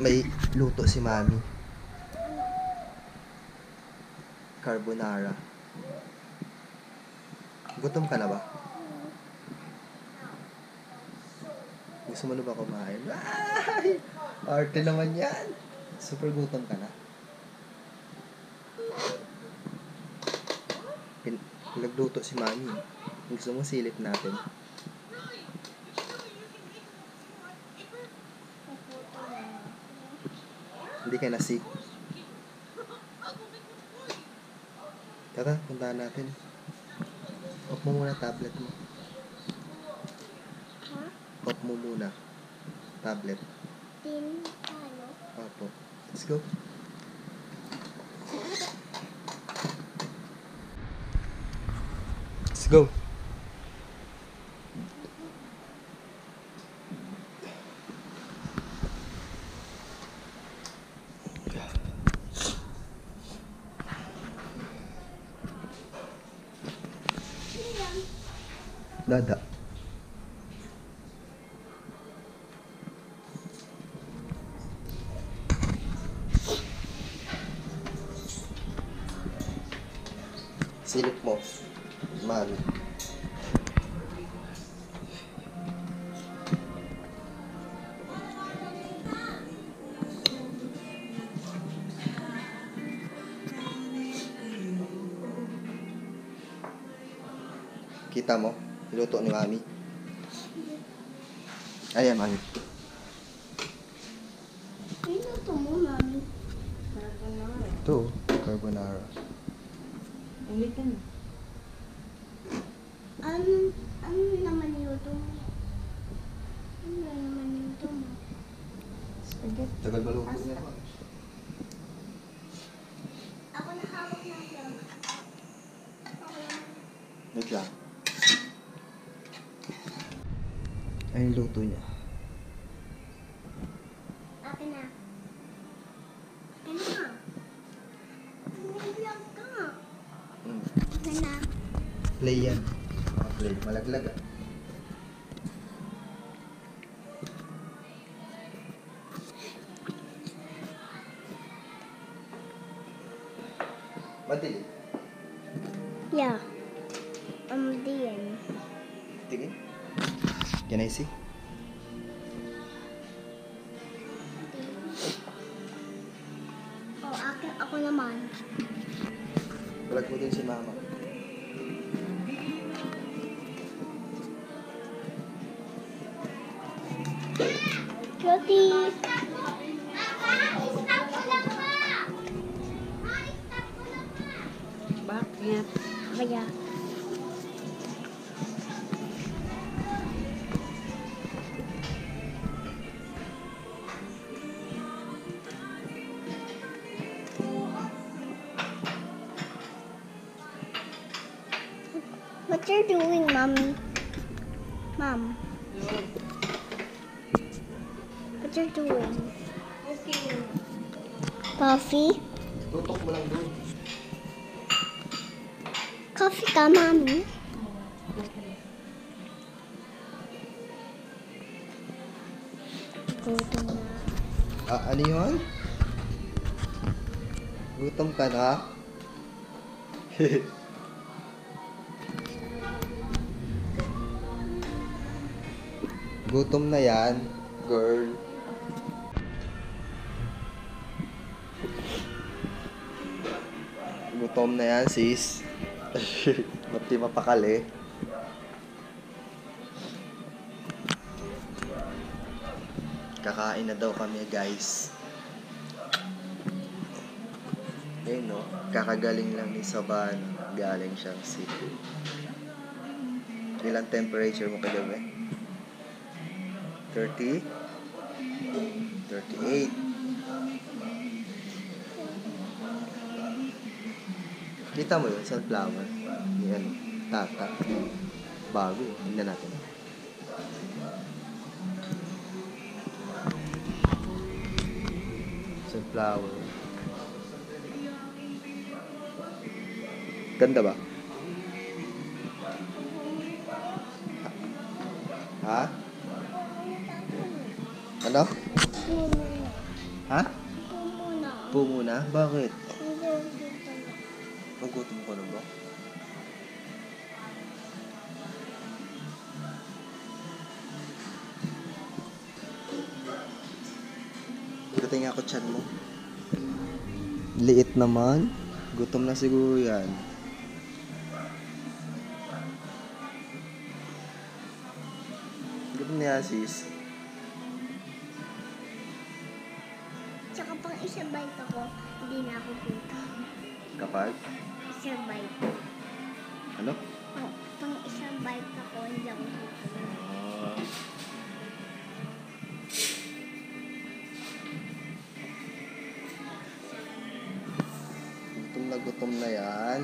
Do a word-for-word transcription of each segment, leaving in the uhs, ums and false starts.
May luto si Mami. Carbonara. Gutom ka na ba? Gusto mo na ba kumain? Ay! Arte naman yan! Super gutom ka na. Pin- Nagluto si Mami. Gusto mo silip natin? Hindi ka na sick. Tara, puntahan natin. Off mo muna tablet mo. Ha? Off mo muna. Tablet. Tin, ano? Opo. Let's go. Let's go. Dada. Silip mo. Mami. Kita mo? Luto ni Mami. Ayan, Mami. Ano to mo, Mami? Ito, carbonara. Ulitin. Ano, ano naman luto mo? Ano naman luto mo? Spaghetti. Tagal ba luto niya? Ako na hawak na lang. Ako lang. Wait lang. Ay, yung luto niya. Akin na. Akin na. Nag-vlog ka nga. Mm. Akin na. Play yan. Ah, play. Malaglag ah. Madali. Yeah. Um, the end. Tingin. Can I see? Oh, akin, ako naman. Vlog mo din si Mama. Cutie! Bakit? Kaya. What you're doing, Mommy? Mom, what you're doing? Okay. Coffee? Tutok mo lang doon. Coffee ka, Mommy? Gutom na. Ah, ano yun? Gutom ka na? Gutom na yan, girl. Gutom na yan, sis. Ba't di mapakali? Kakain na daw kami, guys. Ayun, no? Kakagaling lang ni Saban. Galing siyang city. Ilang temperature mo kagabi? thirty? thirty-eight. Kita mo yun, sunflower. Yan, tata. Bago, tingnan natin. Sunflower. Ganda ba? Ha? Ano? Ha? Po muna. Po muna? Bakit? Hindi, dito na. Nagutom ko na ba? Dating ako chan mo. Liit naman. Gutom na siguro yan. Gutom niya sis. Tsaka pang isa bite ako, hindi na ako puto. Kapag? Isa bite. Ano? Pang, pang isa bite ako, hindi ako puto. Ah. Gutom na gutom na yan.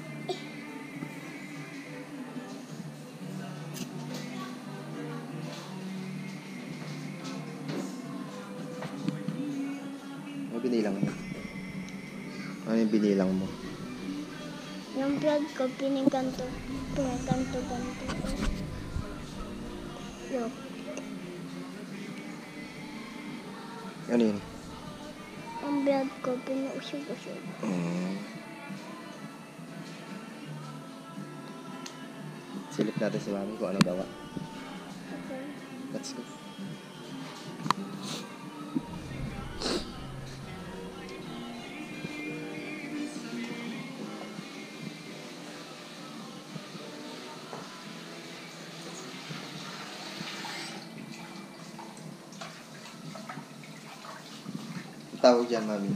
Ano binilang mo? Ano yung binilang mo? Yung vlog ko, piniganto, piniganto-ganto ko. Yo, Ano yun? ang vlog ko, pinuusog-usog. Mm. Silip natin si mami kung ano gawa. Okay. Let's go. Ang tawag dyan, mami?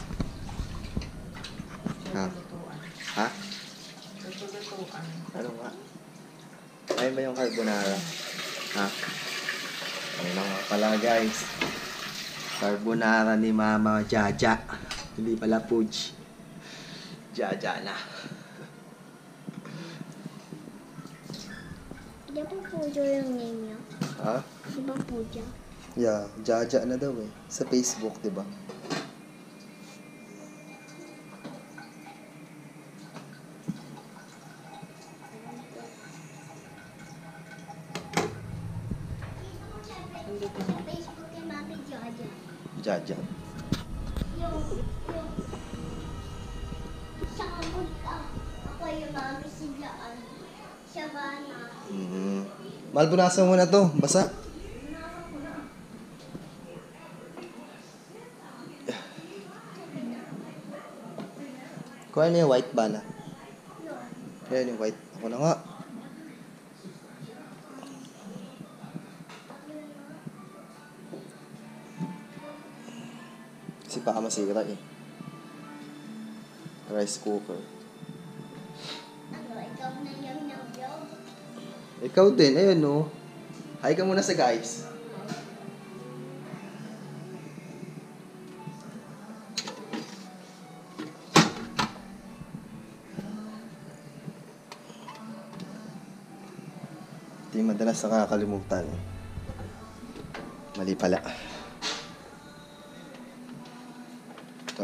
Ha? Ha? Luto-lutuan. Ano nga? Ayun ba yung carbonara? Ha? Ayun na nga pala guys. Carbonara ni Mama Jaja. Hindi pala Pudge. Jaja na. Di ba pujo yung name niya? Ha? Di ba puja? Yeah, Jaja na daw eh. Sa Facebook, di ba? Nandito Sa na. Facebook ni Mami Jaja. Jaja. Yung, yung, sa kabut ako yung Mami si Jaan. Siya ba na? Mm-hmm. Mahal, punasan mo na to. Basa. Kuha na yung white ba na? Yan yung white. Ako na nga. Kasi baka masira eh. Rice cooker. Ano, ikaw na yung nag-vlog? Ikaw din, ayun no. Hi ka muna sa guys. Ito yung madalas nakakalimutan. Mali pala. Ito.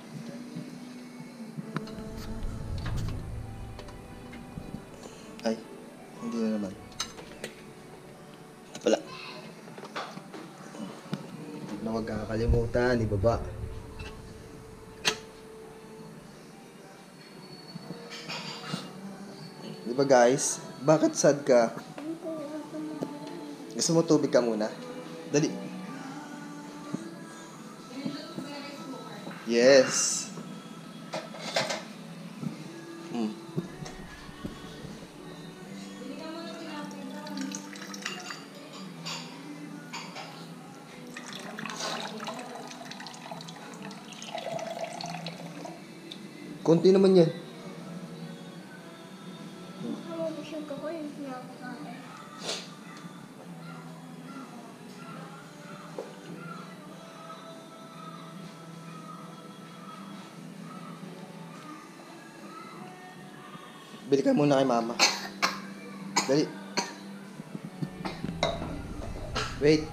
Ay, hindi na naman. Ito pala. Huwag na huwag kakalimutan, ibaba. Di ba guys? Bakit sad ka? Gusto mo tubig ka muna? Dali. Yes. Mm. Konti naman yan. Nakakabusog ako yung pinapakain. Bili ka muna kay mama. Dali. Wait.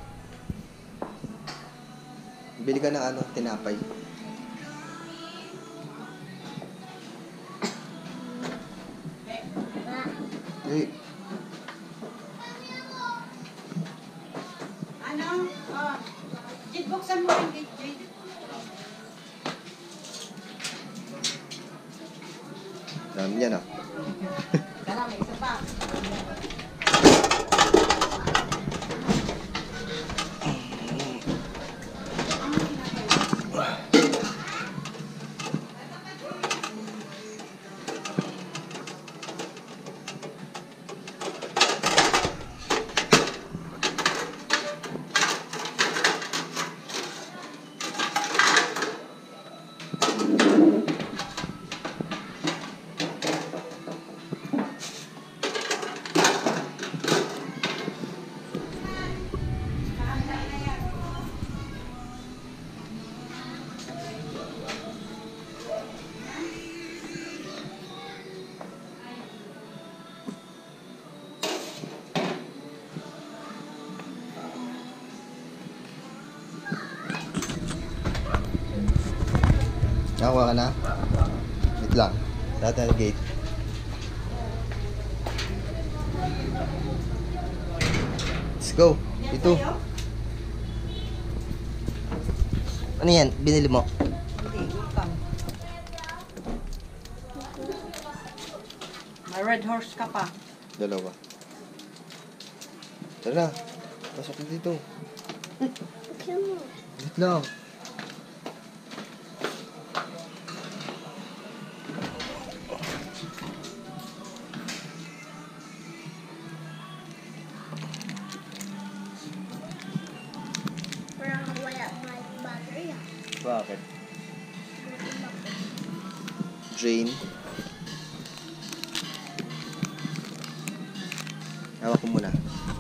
Bili ka ng ano, tinapay. Ma, Dali. Ano? Oh. Jit, buksan mo yung gate, Jit. Dami yan ah. Kala, may isa pa. Nakakuha ka na? Wait lang. Dati ang gate. Let's go. Ito. Ano yan? Binili mo? Hindi, utang. May red horse ka pa. Dalawa. Tara. Pasok na dito. Kill mo. Wait lang. Parang wala may battery ah. Bakit? Drain. Hawak ko muna.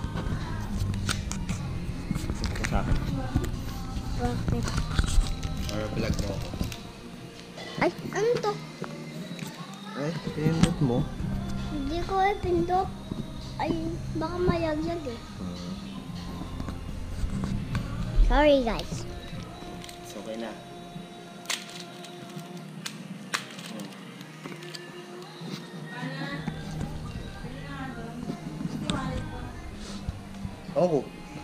Ito sa akin. Bakit? Para vlog mo ako. Ay, ano to? Ay, pinindot mo. Hindi ko eh pindot. Ay, baka mayagyag eh. Hmm. Sorry guys. It's okay na. Hmm. Oo.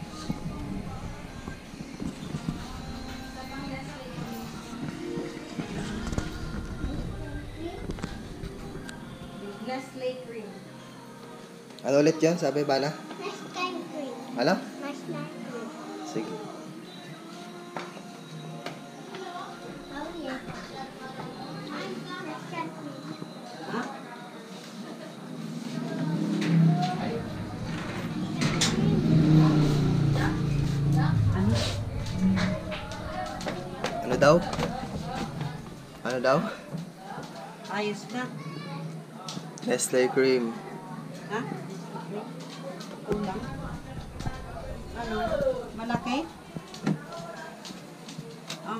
Nestle cream. Ano ulit yun? Sabi ba na? Nice time cream. Ano? Nice time cream. Sige. Oh yeah. Nice time cream. Ha? Ano? Ano daw? Ano daw? Ayos na. Nestle cream. Ha? Kulang. Ano? Malaki? Ah.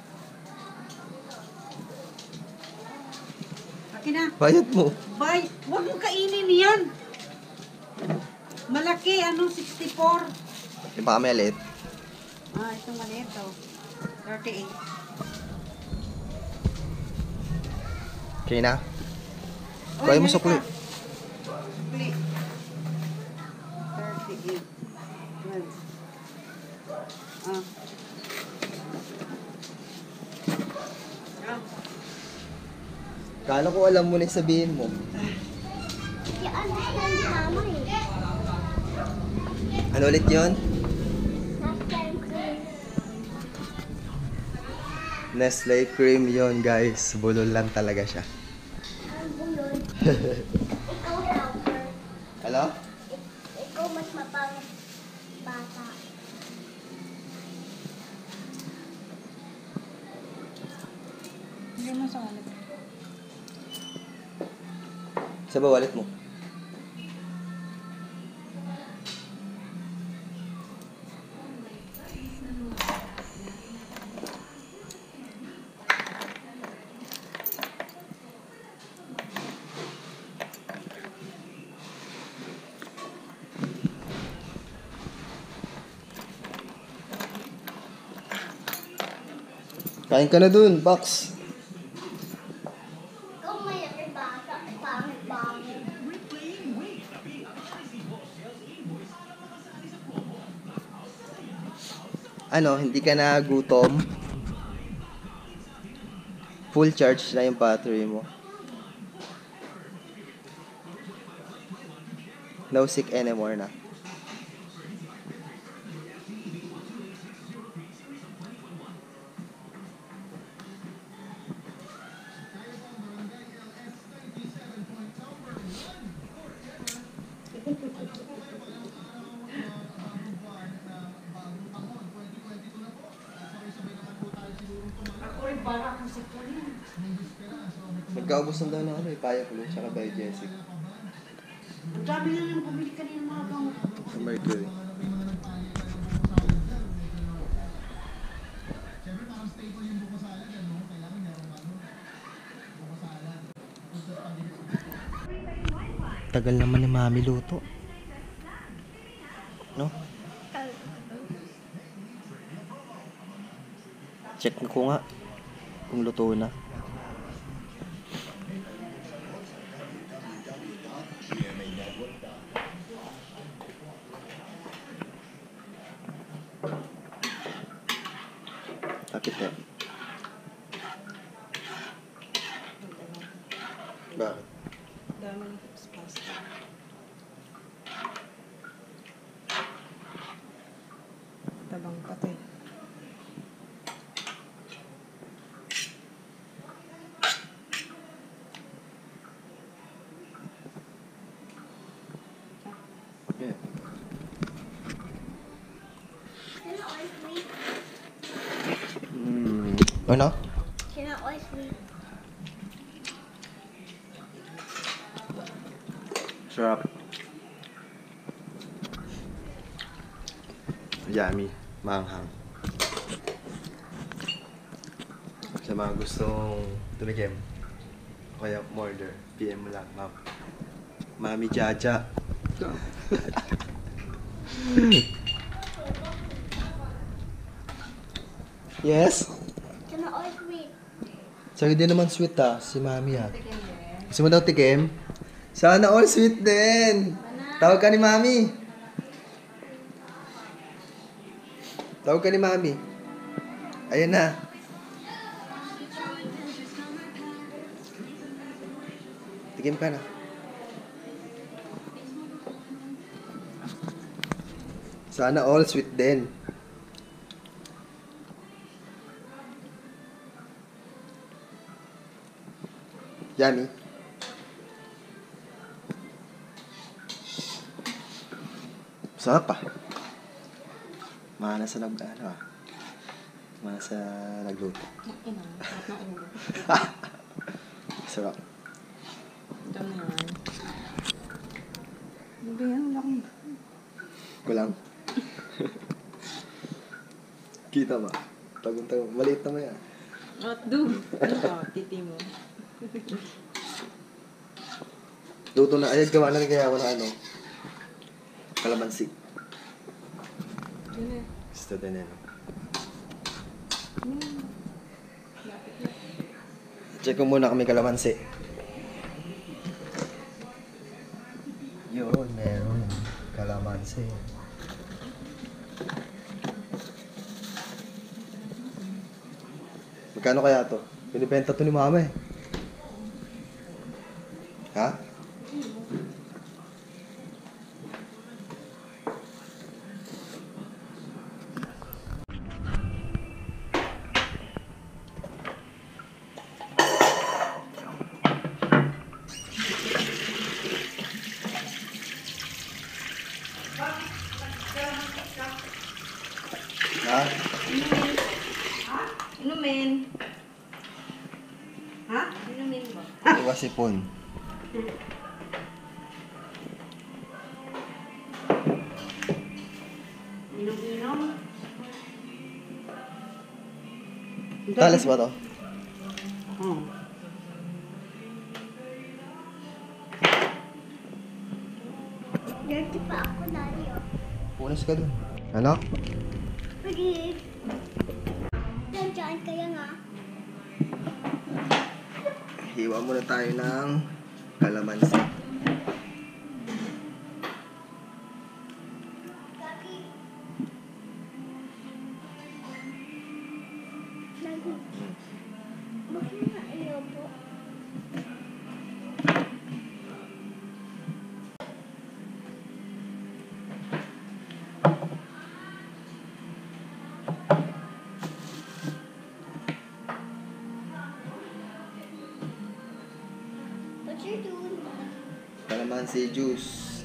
Akin na. Bayad mo. Bay, huwag mo kainin yan. Malaki, ano, sixty-four. Yung baka may alit. Ah, itong maliit to. thirty-eight. Okay na? Uy, Kuhay mo halika. sukli. Sukli. thirty-eight. twelve. Ah. Ah. Kala ko alam mo na yung sabihin mo. Di understand ni mama eh. Ano ulit yun? Nice time cream. Nestle cream yon guys. Bulol lang talaga siya. Ang bulol. Ikaw helper. Hello? Ikaw mas mapangit bata. Hindi mo sa wallet. Sa ba wallet mo? Kain ka na dun, box. Ikaw mayroon bata. Pangit-pangit. Ano, hindi ka na gutom? Full charge na yung battery mo. No sick anymore na. Ako rin para akong si Pauline. Magkaubos na daw ng ano eh, paya ko lang, tsaka Biogesic. Ang dami na yung bumili kanina mga gamot. Sa Mercury. Tagal naman ni Mami luto. No? Check ko nga kung luto na. Tapit na. Bakit? Dami ng pasta. Tabang patay. Yeah. Can I always sleep? Mm. Ano? Can I always sleep? Sarap. Yummy. Manghang. Sa mga gustong tumikim, o kaya order, P M mo lang, ma'am. Mami Jaja. Yes? Can I always sleep? So, hindi naman sweet ah, si Mami ah. Gusto mo daw tikim? Sana all sweet din. Tawag ka ni Mami. Tawag ka ni Mami. Ayan na. Tikim ka na. Sana all sweet din. Yummy. Sarap pa. Mana sa nag ano ah. Mana sa nagluto. Ina, sarap na ulo. Sarap. Ito na yan. Ano ba yan? Wala akong... Kulang. Kita ba? Tagong-tagong. Maliit naman yan. At do. Ano ka? Titi mo. Luto na. Ayag gawa na rin kaya ako na ano. Kalamansi. Ano? Gusto din yan. Hmm. Lapit na. Check ko muna kami kalamansi. Yun, meron. Kalamansi. Magkano kaya to? Binibenta to ni Mama eh. Ha? Ha? Inumin. Ha? Inumin ba? Ito ba sipon? Inom-inom. Talas ba to? Hmm. Dirty pa ako, Daddy. Oh. Punas ka dun. Ano? Pwede. Diyan kaya nga. Hiwa muna tayo ng kalamansi. Daddy. Daddy. Bakit nga iyo po? Calamansi juice.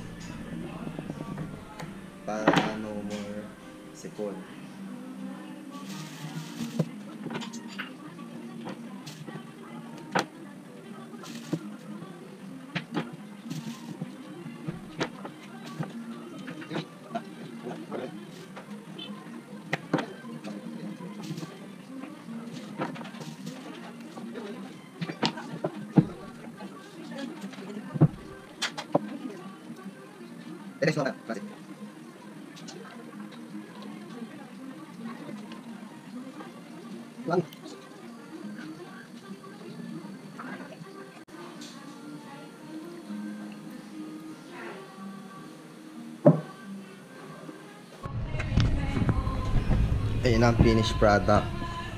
Para no more sipon. Terus banget, masih. Lang. Ayan ang finished product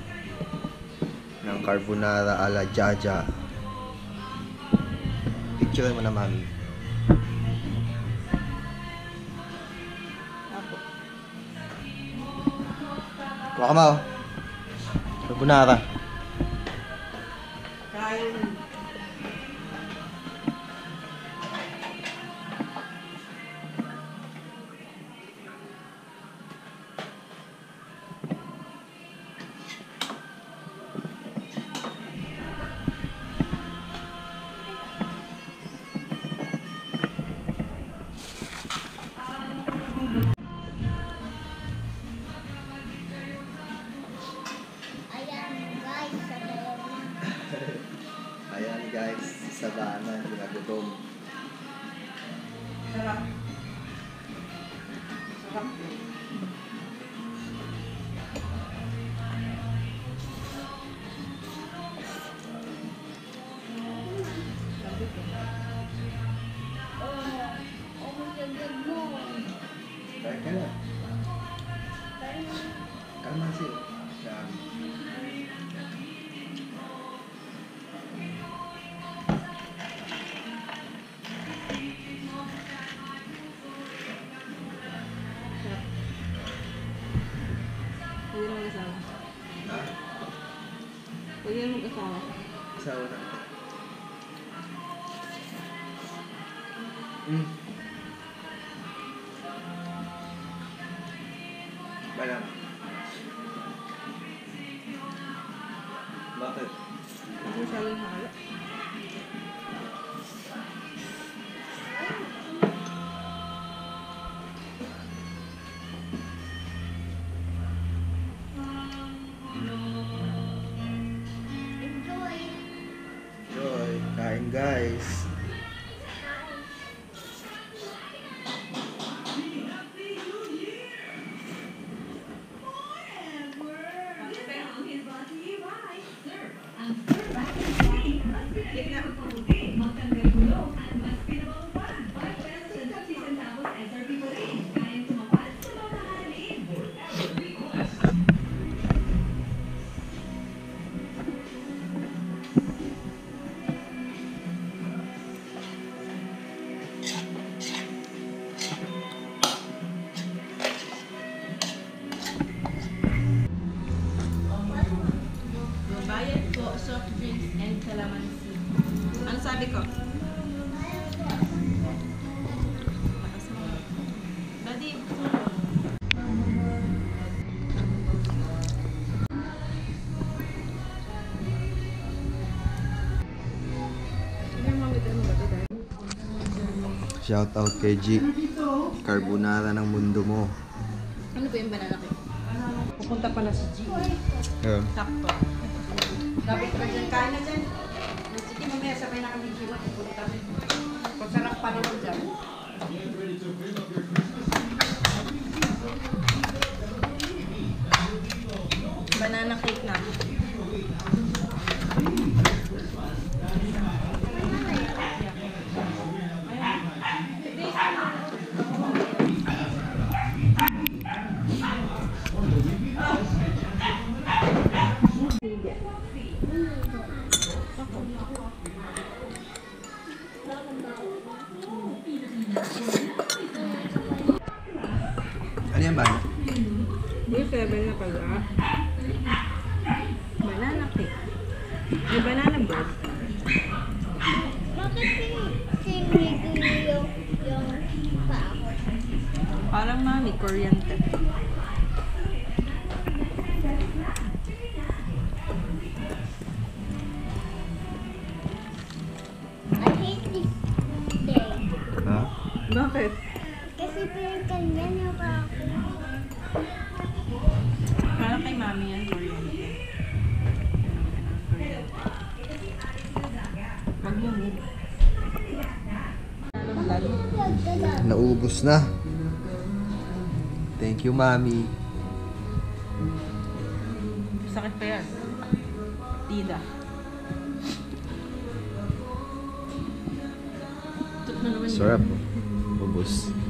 ng carbonara ala Jaja. Picture mo na, mami. Kuha ka mo. Carbonara. Kain. Ayan guys, sa daanan, pinagutom. Sarap. Sarap. Kain ka na. Calamansi. Yan. Pwede mo mag-asawa. Ha? Pwede mo mag-asawa. Isawa na. Hmm. Balang. Bakit? Hindi siya lang halo. Joy, kain guys. Bayad po, soft drinks and calamansi. Ano sabi ko? Lakas mo. Daddy. Shout out kay G. Carbonara ng mundo mo. Ano ba yung banana cake? Pupunta pala si G. Yeah. Sakto. Dapat ka dyan. Kain na dyan. Sige, mamaya sabay na kami G. Pupunta kami. Kung sarap pa naman dyan. Banana cake na. Bakit sinigil yung, yung paa ko? Parang mami, kuryente. I hate this day. Ha? Bakit? Kasi pinagkanyan yung paa ko. Parang kay mami yan, kuryente. Wag mo move. Naubos na. Thank you, Mami. Sakit pa yan. Tida. Tut na naman yun. Sarap. Ubos.